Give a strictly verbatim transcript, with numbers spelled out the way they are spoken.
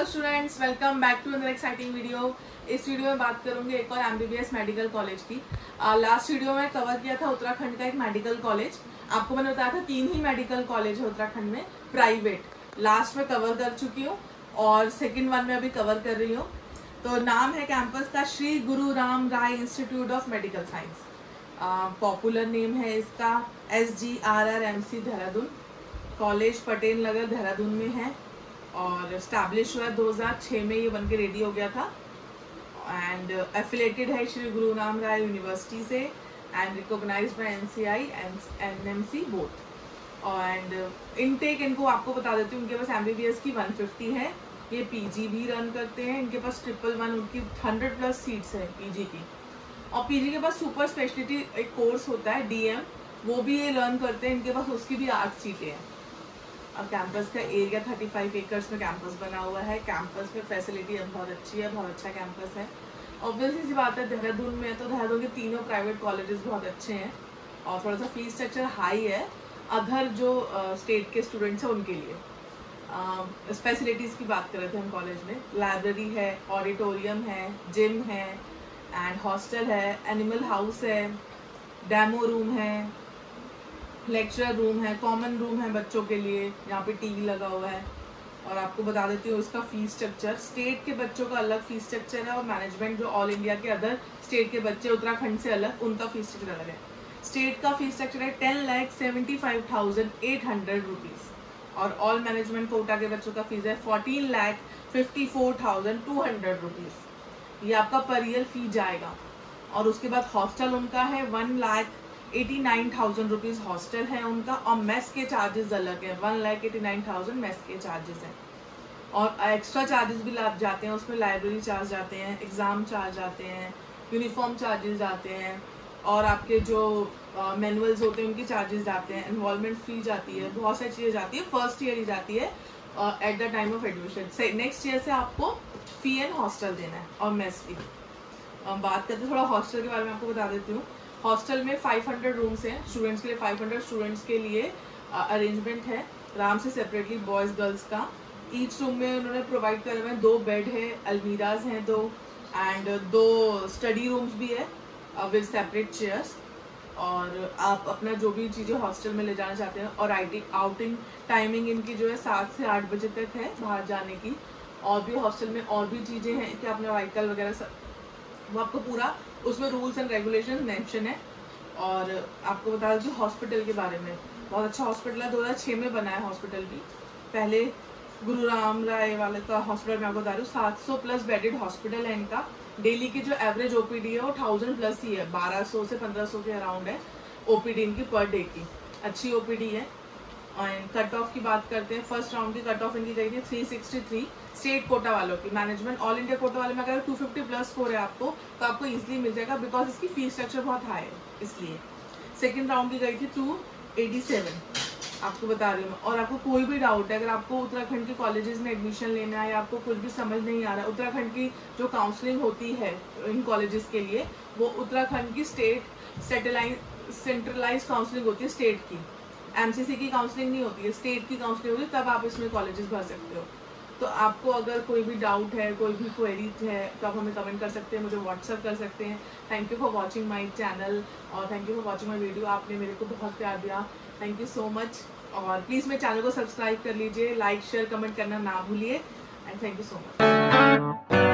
Hello students, welcome back to another exciting video. इस video में बात करूंगी एक और एमबीबीएस मेडिकल कॉलेज की। लास्ट वीडियो में कवर किया था उत्तराखंड का एक मेडिकल कॉलेज। आपको मैंने बताया था तीन ही मेडिकल कॉलेज है उत्तराखंड में प्राइवेट। लास्ट में कवर कर चुकी हूँ और सेकेंड वन में अभी कवर कर रही हूँ। तो नाम है कैंपस का Shri Guru Ram Rai institute of medical science. Popular name है इसका S G R R M C Dehradun. College Patel Nagar Dehradun में है और स्टैब्लिश हुआ दो हज़ार छह में, ये बन के रेडी हो गया था। एंड एफिलेटेड है श्री गुरु राम राय यूनिवर्सिटी से and recognised by NCI and NMC both. And intake इनको आपको बता देती हूँ, उनके पास एमबीबीएस की एक सौ पचास है। ये पीजी भी रन करते हैं। इनके पास ट्रिपल वन उनकी हंड्रेड प्लस सीट्स है पीजी की। और पीजी के पास सुपर स्पेशलिटी एक कोर्स होता है डीएम, वो भी ये लर्न करते हैं। इनके पास उसकी भी आठ सीटें हैं। अब कैंपस का एरिया पैंतीस एकर्स में कैंपस बना हुआ है। कैंपस में फैसिलिटी बहुत अच्छी है, बहुत अच्छा कैंपस है। ऑब्वियसली सी बात है, देहरादून में तो देहरादून के तीनों प्राइवेट कॉलेजेस बहुत अच्छे हैं और थोड़ा सा फीस स्ट्रक्चर हाई है अदर जो स्टेट uh, के स्टूडेंट्स हैं उनके लिए। इस uh, फैसिलिटीज़ की बात कर रहे थे हम कॉलेज में। लाइब्रेरी है, ऑडिटोरियम है, जिम है एंड हॉस्टल है, एनिमल हाउस है, डेमो रूम है, लेक्चर रूम है, कॉमन रूम है बच्चों के लिए, यहाँ पे टीवी लगा हुआ है। और आपको बता देती हूँ इसका फीस स्ट्रक्चर। स्टेट के बच्चों का अलग फीस स्ट्रक्चर है और मैनेजमेंट जो ऑल इंडिया के अदर स्टेट के बच्चे उत्तराखंड से अलग, उनका फीस स्ट्रक्चर अलग है। स्टेट का फीस स्ट्रक्चर है ten lakh seventy five thousand eight hundred rupees और ऑल मैनेजमेंट कोटा के बच्चों का फीस है fourteen lakh fifty four thousand two hundred rupees. ये आपका पर ईयर फी जाएगा। और उसके बाद हॉस्टल उनका है one lakh eighty nine thousand rupees hostel है उनका। और मेस के चार्जेस अलग है, one lakh eighty nine thousand mess के चार्जेस हैं। और एक्स्ट्रा चार्जेस भी जाते हैं उसमें, लाइब्रेरी चार्ज जाते हैं, एग्जाम चार्ज जाते हैं, यूनिफॉर्म चार्जेस जाते हैं और आपके जो मैनुअल्स uh, होते हैं उनके चार्जेस जाते हैं, इन्वॉल्वमेंट फी जाती है, बहुत सारी चीज़ें जाती है। फर्स्ट ईयर ही जाती है at the time of admission. Next year से आपको फी एंड हॉस्टल देना है और मेस फी। uh, बात करते हैं थोड़ा हॉस्टल के बारे में, आपको बता देती हूँ। हॉस्टल में पाँच सौ रूम्स हैं स्टूडेंट्स के लिए। पाँच सौ स्टूडेंट्स के लिए अरेंजमेंट है आराम से सेपरेटली बॉयज़ गर्ल्स का। ईच रूम में उन्होंने प्रोवाइड करे हुए हैं दो बेड है, अलमीराज हैं दो एंड दो स्टडी रूम्स भी है विद सेपरेट चेयर्स। और आप अपना जो भी चीज़ें हॉस्टल में ले जाना चाहते हैं। और आईटी आउटिंग टाइमिंग इनकी जो है सात से आठ बजे तक है बाहर जाने की। और भी हॉस्टल में और भी चीज़ें हैं कि अपना व्हीकल वगैरह वो आपको पूरा उसमें रूल्स एंड रेगुलेशन मेंशन है। और आपको बता दें हॉस्पिटल के बारे में, बहुत अच्छा हॉस्पिटल है, दो हज़ार छह में बना है हॉस्पिटल भी। पहले गुरु राम राय वाले का हॉस्पिटल मैं आपको बता रही हूँ, सात सौ प्लस बेडेड हॉस्पिटल है इनका। डेली की जो एवरेज ओपीडी है वो थाउजेंड प्लस ही है, बारह सौ से पंद्रह सौ के अराउंड है ओपीडी इनकी पर डे की। अच्छी ओपीडी है। एंड कट ऑफ की बात करते हैं, फर्स्ट राउंड की कट ऑफ इनकी गई थी three sixty three state quota वालों की। मैनेजमेंट ऑल इंडिया कोटा वाले में अगर दो सौ पचास प्लस स्कोर है आपको तो आपको इजीली मिल जाएगा बिकॉज इसकी फीस स्ट्रक्चर बहुत हाई है इसलिए। सेकंड राउंड की गई थी टू एटी सेवन, आपको बता रही हूँ। और आपको कोई भी डाउट है, अगर आपको उत्तराखंड के कॉलेजेस में एडमिशन लेना है या आपको कुछ भी समझ नहीं आ रहा है, उत्तराखंड की जो काउंसलिंग होती है इन कॉलेजेस के लिए वो उत्तराखंड की स्टेट सेटेलाइज सेंट्रलाइज काउंसलिंग होती है स्टेट की। एमसीसी की काउंसलिंग नहीं होती है, स्टेट की काउंसलिंग होती है, तब आप इसमें कॉलेजेस भर सकते हो। तो आपको अगर कोई भी डाउट है, कोई भी क्वेरी है तो आप हमें कमेंट कर सकते हैं, मुझे व्हाट्सअप कर सकते हैं। Thank you for watching my channel और thank you for watching my video. आपने मेरे को बहुत प्यार दिया, थैंक यू सो मच। और प्लीज़ मेरे चैनल को सब्सक्राइब कर लीजिए, लाइक शेयर कमेंट करना ना भूलिए and thank you so much.